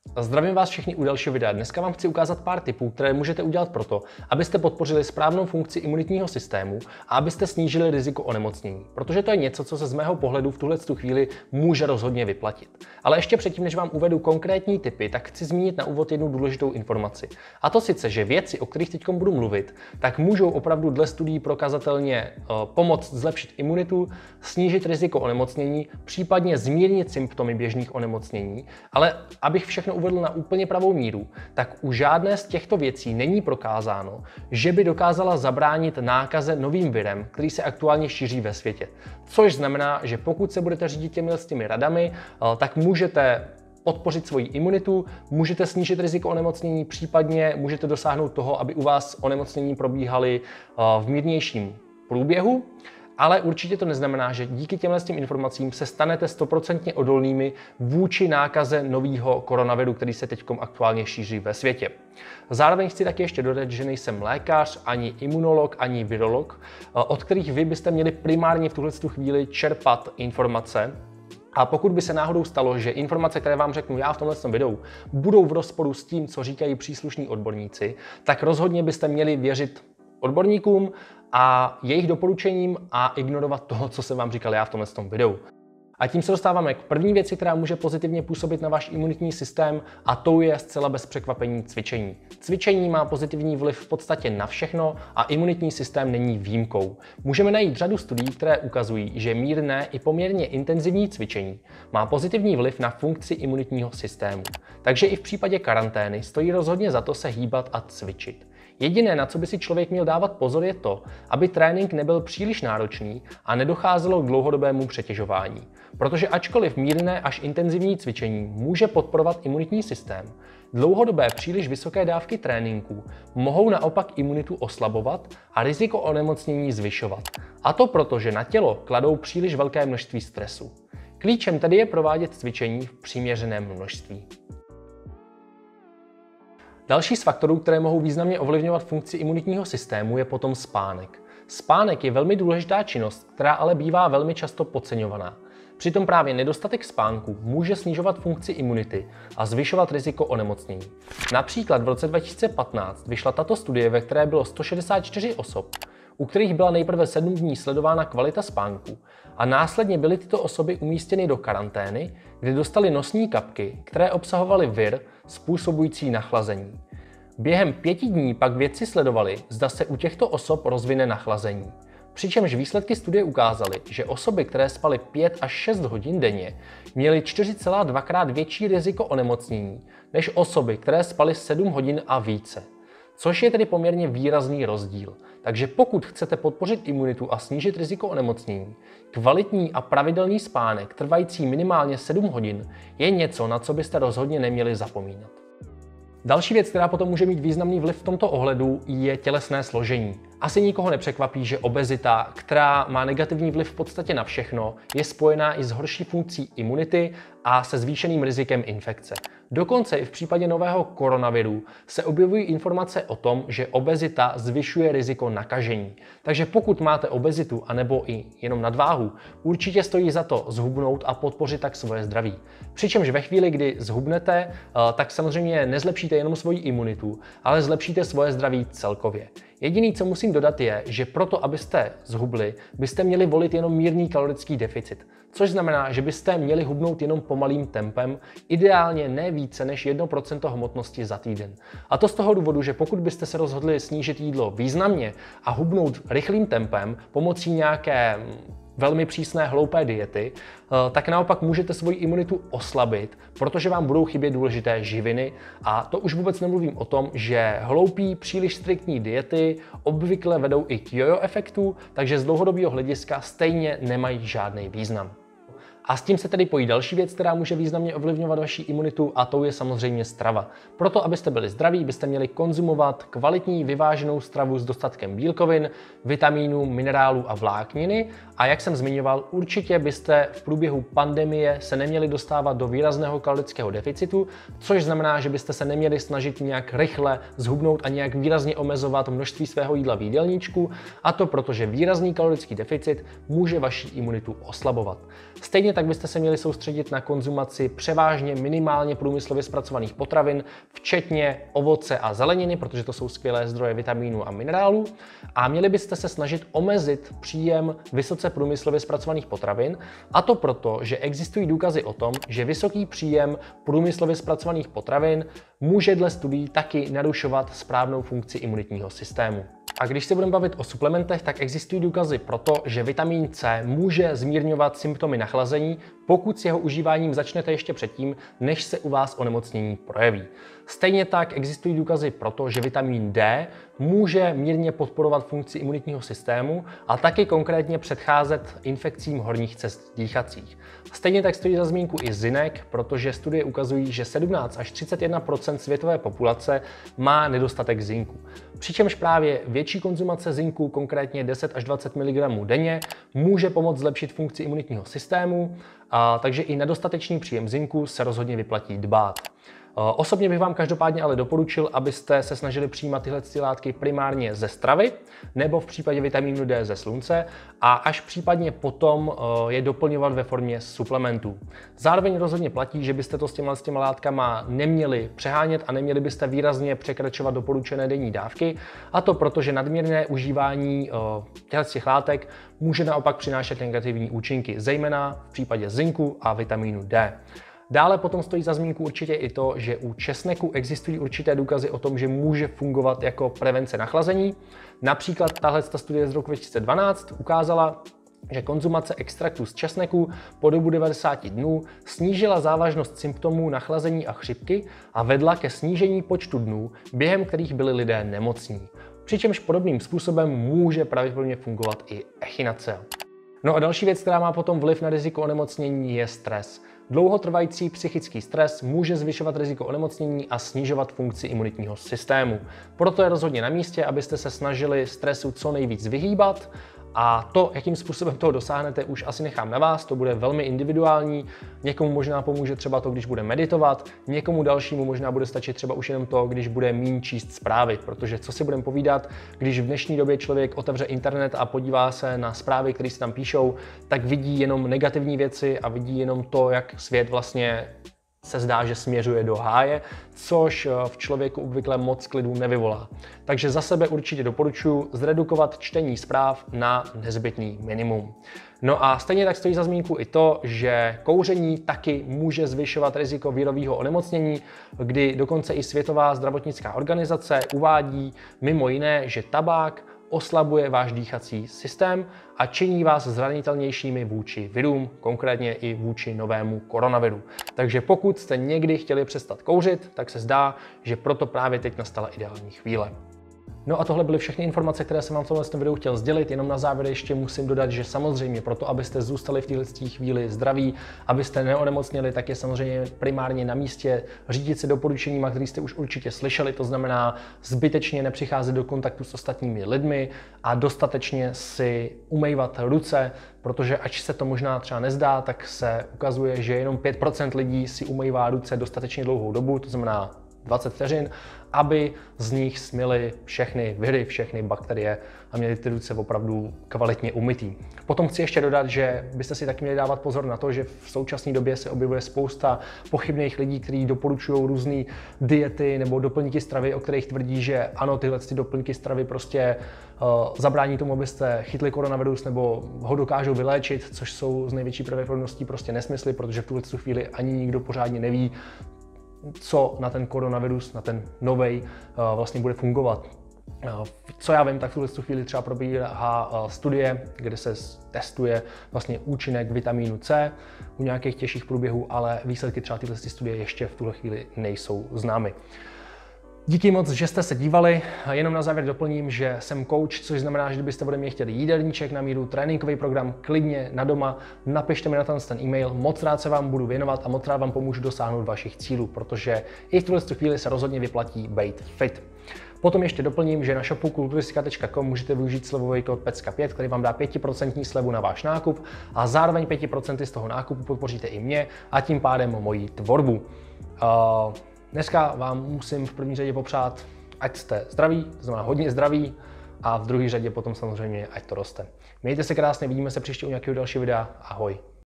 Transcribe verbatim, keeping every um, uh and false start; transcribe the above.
Zdravím vás všechny u dalšího videa. Dneska vám chci ukázat pár tipů, které můžete udělat proto, abyste podpořili správnou funkci imunitního systému a abyste snížili riziko onemocnění. Protože to je něco, co se z mého pohledu v tuhle chvíli může rozhodně vyplatit. Ale ještě předtím, než vám uvedu konkrétní tipy, tak chci zmínit na úvod jednu důležitou informaci. A to sice, že věci, o kterých teď budu mluvit, tak můžou opravdu dle studií prokazatelně uh, pomoct zlepšit imunitu, snížit riziko onemocnění, případně zmírnit symptomy běžných onemocnění, ale abych všechno uvedl na úplně pravou míru, tak u žádné z těchto věcí není prokázáno, že by dokázala zabránit nákaze novým virem, který se aktuálně šíří ve světě. Což znamená, že pokud se budete řídit těmi s těmi radami, tak můžete podpořit svoji imunitu, můžete snížit riziko onemocnění, případně můžete dosáhnout toho, aby u vás onemocnění probíhaly v mírnějším průběhu. Ale určitě to neznamená, že díky těmhle těm informacím se stanete stoprocentně odolnými vůči nákaze nového koronaviru, který se teď aktuálně šíří ve světě. Zároveň chci taky ještě dodat, že nejsem lékař, ani imunolog, ani virolog, od kterých vy byste měli primárně v tuhle chvíli čerpat informace. A pokud by se náhodou stalo, že informace, které vám řeknu já v tomhle videu, budou v rozporu s tím, co říkají příslušní odborníci, tak rozhodně byste měli věřit odborníkům a jejich doporučením a ignorovat toho, co jsem vám říkal já v tomhle videu. A tím se dostáváme k první věci, která může pozitivně působit na váš imunitní systém, a to je zcela bez překvapení cvičení. Cvičení má pozitivní vliv v podstatě na všechno a imunitní systém není výjimkou. Můžeme najít řadu studií, které ukazují, že mírné i poměrně intenzivní cvičení má pozitivní vliv na funkci imunitního systému. Takže i v případě karantény stojí rozhodně za to se hýbat a cvičit. Jediné, na co by si člověk měl dávat pozor, je to, aby trénink nebyl příliš náročný a nedocházelo k dlouhodobému přetěžování. Protože ačkoliv mírné až intenzivní cvičení může podporovat imunitní systém, dlouhodobé příliš vysoké dávky tréninku mohou naopak imunitu oslabovat a riziko onemocnění zvyšovat. A to proto, že na tělo kladou příliš velké množství stresu. Klíčem tedy je provádět cvičení v přiměřeném množství. Další z faktorů, které mohou významně ovlivňovat funkci imunitního systému, je potom spánek. Spánek je velmi důležitá činnost, která ale bývá velmi často podceňovaná. Přitom právě nedostatek spánku může snižovat funkci imunity a zvyšovat riziko onemocnění. Například v roce dva tisíce patnáct vyšla tato studie, ve které bylo sto šedesát čtyři osob, u kterých byla nejprve sedm dní sledována kvalita spánku a následně byly tyto osoby umístěny do karantény, kde dostaly nosní kapky, které obsahovaly vir způsobující nachlazení. Během pěti dní pak vědci sledovali, zda se u těchto osob rozvine nachlazení. Přičemž výsledky studie ukázaly, že osoby, které spaly pět až šest hodin denně, měly čtyři celá dva krát větší riziko onemocnění než osoby, které spaly sedm hodin a více. Což je tedy poměrně výrazný rozdíl. Takže pokud chcete podpořit imunitu a snížit riziko onemocnění, kvalitní a pravidelný spánek trvající minimálně sedm hodin je něco, na co byste rozhodně neměli zapomínat. Další věc, která potom může mít významný vliv v tomto ohledu, je tělesné složení. Asi nikoho nepřekvapí, že obezita, která má negativní vliv v podstatě na všechno, je spojená i s horší funkcí imunity a se zvýšeným rizikem infekce. Dokonce i v případě nového koronaviru se objevují informace o tom, že obezita zvyšuje riziko nakažení. Takže pokud máte obezitu anebo i jenom nadváhu, určitě stojí za to zhubnout a podpořit tak svoje zdraví. Přičemž ve chvíli, kdy zhubnete, tak samozřejmě nezlepšíte jenom svoji imunitu, ale zlepšíte svoje zdraví celkově. Jediný, co musím dodat, je, že proto, abyste zhubli, byste měli volit jenom mírný kalorický deficit. Což znamená, že byste měli hubnout jenom pomalým tempem, ideálně ne více než jedno procento hmotnosti za týden. A to z toho důvodu, že pokud byste se rozhodli snížit jídlo významně a hubnout rychlým tempem pomocí nějaké velmi přísné hloupé diety, tak naopak můžete svoji imunitu oslabit, protože vám budou chybět důležité živiny, a to už vůbec nemluvím o tom, že hloupý, příliš striktní diety obvykle vedou i k jojo efektu, takže z dlouhodobého hlediska stejně nemají žádný význam. A s tím se tedy pojí další věc, která může významně ovlivňovat vaši imunitu, a to je samozřejmě strava. Proto, abyste byli zdraví, byste měli konzumovat kvalitní vyváženou stravu s dostatkem bílkovin, vitamínů, minerálů a vlákniny. A jak jsem zmiňoval, určitě byste v průběhu pandemie se neměli dostávat do výrazného kalorického deficitu, což znamená, že byste se neměli snažit nějak rychle zhubnout a nějak výrazně omezovat množství svého jídla v jídelníčku, a to protože výrazný kalorický deficit může vaši imunitu oslabovat. Stejně tak byste se měli soustředit na konzumaci převážně minimálně průmyslově zpracovaných potravin, včetně ovoce a zeleniny, protože to jsou skvělé zdroje vitamínů a minerálů. A měli byste se snažit omezit příjem vysoce průmyslově zpracovaných potravin, a to proto, že existují důkazy o tom, že vysoký příjem průmyslově zpracovaných potravin může dle studií taky narušovat správnou funkci imunitního systému. A když se budeme bavit o suplementech, tak existují důkazy pro to, že vitamin C může zmírňovat symptomy nachlazení, pokud s jeho užíváním začnete ještě předtím, než se u vás onemocnění projeví. Stejně tak existují důkazy pro to, že vitamin D může mírně podporovat funkci imunitního systému a taky konkrétně předcházet infekcím horních cest dýchacích. Stejně tak stojí za zmínku i zinek, protože studie ukazují, že sedmnáct až třicet jedna procent světové populace má nedostatek zinku. Přičemž právě větší konzumace zinku, konkrétně deset až dvacet miligramů denně, může pomoct zlepšit funkci imunitního systému, a takže i na dostatečný příjem zinku se rozhodně vyplatí dbát. Osobně bych vám každopádně ale doporučil, abyste se snažili přijímat tyhle látky primárně ze stravy nebo v případě vitamínu D ze slunce a až případně potom je doplňovat ve formě suplementů. Zároveň rozhodně platí, že byste to s těma, s těma látkama neměli přehánět a neměli byste výrazně překračovat doporučené denní dávky, a to proto, že nadměrné užívání těch látek může naopak přinášet negativní účinky, zejména v případě zinku a vitamínu D. Dále potom stojí za zmínku určitě i to, že u česneku existují určité důkazy o tom, že může fungovat jako prevence nachlazení. Například tahle studie z roku dva tisíce dvanáct ukázala, že konzumace extraktu z česneku po dobu devadesáti dnů snížila závažnost symptomů nachlazení a chřipky a vedla ke snížení počtu dnů, během kterých byli lidé nemocní. Přičemž podobným způsobem může pravděpodobně fungovat i echinacea. No a další věc, která má potom vliv na riziko onemocnění, je stres. Dlouhotrvající psychický stres může zvyšovat riziko onemocnění a snižovat funkci imunitního systému. Proto je rozhodně na místě, abyste se snažili stresu co nejvíc vyhýbat. A to, jakým způsobem toho dosáhnete, už asi nechám na vás, to bude velmi individuální. Někomu možná pomůže třeba to, když bude meditovat, někomu dalšímu možná bude stačit třeba už jenom to, když bude míň číst zprávy, protože co si budeme povídat, když v dnešní době člověk otevře internet a podívá se na zprávy, které se tam píšou, tak vidí jenom negativní věci a vidí jenom to, jak svět vlastně se zdá, že směřuje do háje, což v člověku obvykle moc klidu nevyvolá. Takže za sebe určitě doporučuji zredukovat čtení zpráv na nezbytný minimum. No a stejně tak stojí za zmínku i to, že kouření taky může zvyšovat riziko virového onemocnění, kdy dokonce i Světová zdravotnická organizace uvádí mimo jiné, že tabák oslabuje váš dýchací systém a činí vás zranitelnějšími vůči virům, konkrétně i vůči novému koronaviru. Takže pokud jste někdy chtěli přestat kouřit, tak se zdá, že proto právě teď nastala ideální chvíle. No a tohle byly všechny informace, které jsem vám v tomhle videu chtěl sdělit. Jenom na závěr ještě musím dodat, že samozřejmě proto, abyste zůstali v této chvíli zdraví, abyste neonemocněli, tak je samozřejmě primárně na místě řídit se doporučeníma, které jste už určitě slyšeli. To znamená zbytečně nepřicházet do kontaktu s ostatními lidmi a dostatečně si umývat ruce, protože ač se to možná třeba nezdá, tak se ukazuje, že jenom pět procent lidí si umývá ruce dostatečně dlouhou dobu, to znamená dvacet vteřin, aby z nich smyly všechny viry, všechny bakterie a měli ty ruce opravdu kvalitně umytý. Potom chci ještě dodat, že byste si taky měli dávat pozor na to, že v současné době se objevuje spousta pochybných lidí, kteří doporučují různé diety nebo doplňky stravy, o kterých tvrdí, že ano, tyhle ty doplňky stravy prostě uh, zabrání tomu, abyste chytli koronavirus nebo ho dokážou vyléčit, což jsou z největší pravděpodobností prostě nesmysly, protože v tuhle chvíli ani nikdo pořádně neví, co na ten koronavirus, na ten novej vlastně bude fungovat. Co já vím, tak v tuhle chvíli třeba probíhá studie, kde se testuje vlastně účinek vitamínu C u nějakých těžších průběhů, ale výsledky třeba tyhle studie ještě v tuhle chvíli nejsou známy. Díky moc, že jste se dívali. Jenom na závěr doplním, že jsem coach, což znamená, že kdybyste ode mě chtěli jídelníček na míru, tréninkový program, klidně na doma, napište mi na ten, ten e-mail, moc rád se vám budu věnovat a moc rád vám pomůžu dosáhnout vašich cílů, protože i v tuhle chvíli se rozhodně vyplatí být fit. Potom ještě doplním, že na shopu kulturistika tečka com můžete využít slevový kód pecka pět, který vám dá pět procent slevu na váš nákup a zároveň pět procent z toho nákupu podpoříte i mě a tím pádem moji tvorbu. Uh, Dneska vám musím v první řadě popřát, ať jste zdraví, to znamená hodně zdraví, a v druhé řadě potom samozřejmě, ať to roste. Mějte se krásně, vidíme se příště u nějakého dalšího videa. Ahoj.